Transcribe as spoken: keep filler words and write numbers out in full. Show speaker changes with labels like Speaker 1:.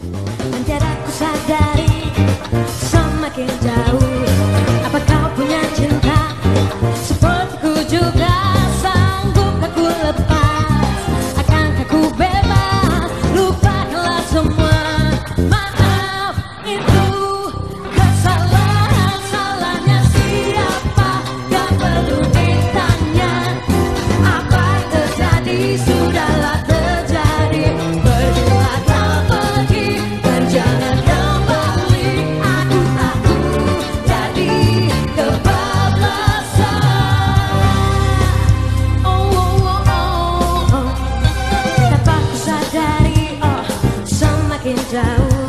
Speaker 1: Dan tiada ku sadari semakin jauh. Apa kau punya cinta sepertiku juga? Sanggup aku lepas? Akankah ku bebas? Lupakanlah semua. Maaf, itu kesalahan. Salahnya siapa? Gak perlu ditanya. Apa yang terjadi sudahlah terjadi. Pergilah kau pergi dan jangan kembali. Aku aku jadi kebablasan. Oh oh oh oh, oh. Tanpa ku sadari, oh semakin jauh.